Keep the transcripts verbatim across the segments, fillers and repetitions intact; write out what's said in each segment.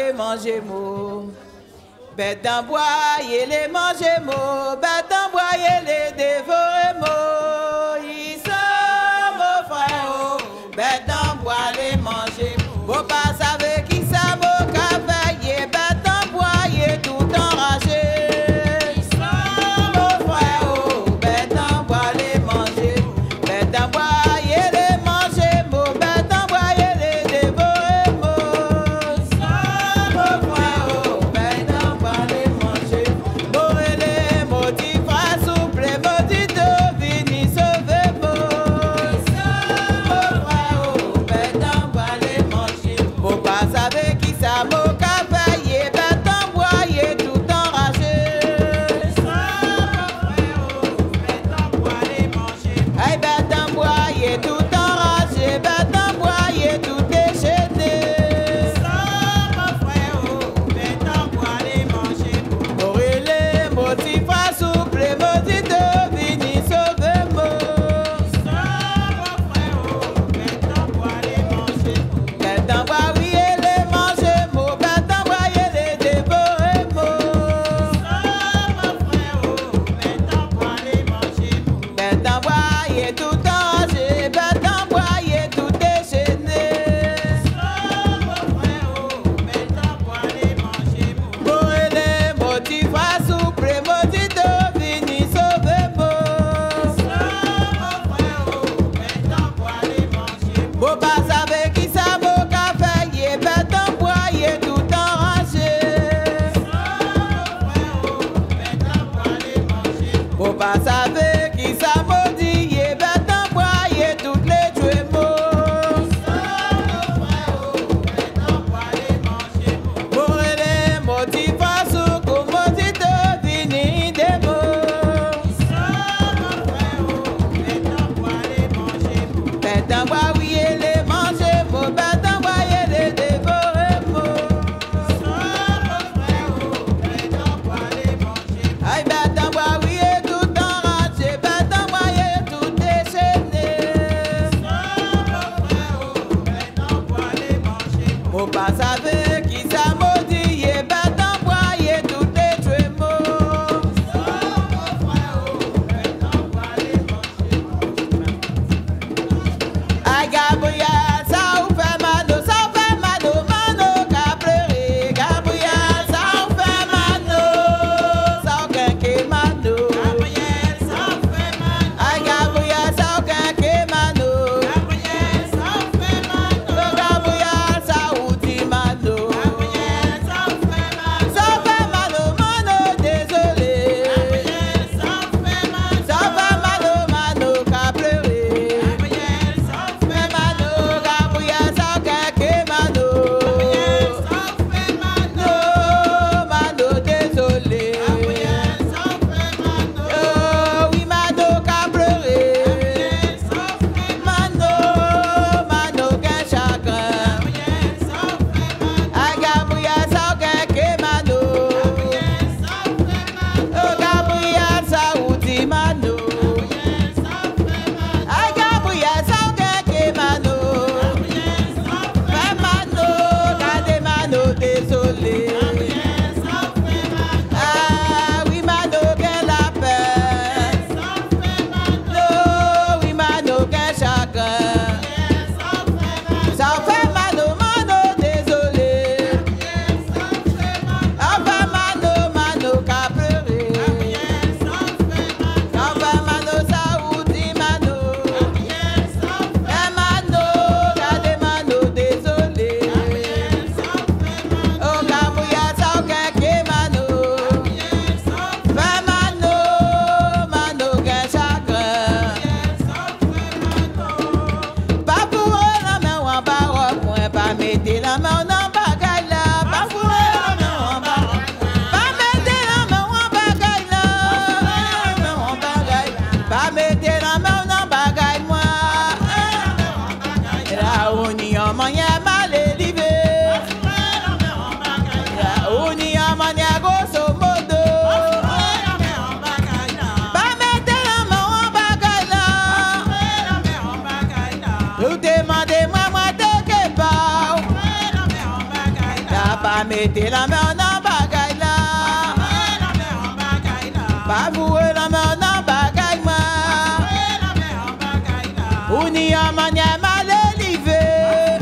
de manger mot. Bête en bois, yé les manger mot. Bête en bois, yé les dévorer mot. Ils sont mon frère, bête en bois, les manger mot. Vous pas savez qui ça mot qu'a fait, yé bête en bois, yé tout enragé. Ils sont mon frère, bête en bois, les manger mot. Bête en bois, yé les manger mot. Bête en bois, yé les dévorer mot. Ils sont mon frère, bête en bois, les manger mot. Morez les motifs à souple, motifs de vini sauver mot. Ils sont mon frère, bête en bois, les manger mot. Faut pas savoir qui ça mot qu'a fait, yé bête en bois, yé tout enragé. Ils sont mon frère, bête en bois, les manger mot. Hey, bête en bois, yé tout enragé, bête en bois, yé tout déchaîné. Ils sont mon frère, bête en bois, les manger mot. Morez les motifs à souple, motifs de vini sauver mot. Ils sont mon frère, bête en bois, les manger mot. Bête en bois, oui, et les manger mot. Bête en bois, et les dévorer mot. Ils sont mon frère, bête en bois, les manger mot. Bête en bois, et tout enragé, bête en bois, et tout déchaîné. Ils sont mon frère, bête en bois, les manger mot. Morez les motifs à souple, motifs de vini sauver mot. Ils sont mon frère, bête en bois, les manger mot. Faut pas savoir qui ça mot qu'a fait, yé bête en bois, yé tout enragé. Ils sont mon frère, bête en bois, les manger mot. Faut pas savoir qui ça maudit, yé bête en bois, yé toutes les tuer mot. Ils sont mon frère, bête en bois, les manger mot. Morez les motifs à souple, motifs de vini des mots. Ils sont mon frère, bête en bois, les manger mot. Bête en bois, oui, et les manger mot. Bête en bois, et les dévorer mot. Ils sont mon frère, bête en bois, les manger mot. Aïe, bête en bois, oui, et tout enragé, bête en bois, et tout déchaîné. Ils sont mon frère, bête en bois, les manger mot. Faut pas savoir qui ça maudit, yé bête en bois, et tout les tuer mot. Ils sont mon frère, bête en bois, les manger mot. Aïe, Gabriel, ça vous fait mano, ça vous fait mano, mano qu'a pleuré. Gabriel, ça vous fait mano, ça vous quinqué mano. Gabriel, ça vous fait mano. Aïe, Gabriel, ça vous quinqué mano. Gabriel, ça vous fait mano. Gabriel, ça vous dit mano. Gabriel, ça vous fait mano. Ça vous fait mano, mano, désolé. Gabriel, ça vous fait mano. Ça vous fait mano, mano qu'a pleuré. Gabriel, ça vous fait mano. Gabriel, ça vous quinqué mano. Gabriel, ça vous fait mano. Mano, désolé. Gabriel, ça vous fait mano. Oh, oui, mano qu'a pleuré. Gabriel, ça vous fait mano. Mano qu'un chagrin. Gabriel, ça vous fait mano. Ah, Gabriel, ça vous quinqué mano. Gabriel, ça vous fait mano. Oh, Gabriel, ça vous dit mano. Gabriel, ça vous fait mano. Ah, Gabriel, ça vous quinqué mano. Gabriel, ça vous fait mano. Gardez mano, désolé. Gabriel, ça vous fait mano. Ah, oui, mano, qu'elle a peur. Ça vous fait mano. Oui, mano, qu'un chagrin. Ça vous fait mano. Ça vous fait mano, mano, désolé. Ça vous fait mano. Ah, fait mano, mano, qu'a pleuré. Ça vous fait mano. Ça fait mano, ça vous dit mano. Ça vous fait mano. Gardez mano, désolé. Ça vous fait mano. Oh, Gabriel, ça vous quinqué mano. Fait mano, mano, qu'un chagrin. Pas pour la main ou en bas, point, pas mettre la main en bagaille là. Pas pour la main ou en bas, pas mettre la main en bagaille là. En bagaille, pas mettre la main en bagaille moi. Là on y a moyen mal élevé. Là on y a moyen grosso modo. Pas mettre la main en bagaille là. Tout demandez moi moi de que pas. Là pas mettre mettez la main en bagaille là. Pas vous la main en bagaille moi. On y a manière mal élevé.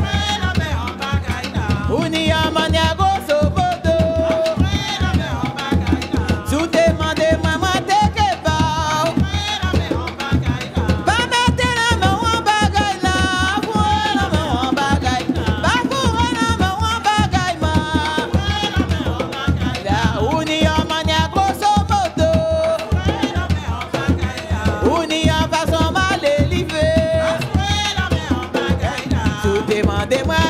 On y a manière grosso modo. Sous demandez moi moi t'es que pas. Pas mettre la main en bagaille là. Vous la main en bagaille. Pas vous la main en bagaille moi. Là on y a manière grosso modo. On y a façon mal élevé. Sous demandez moi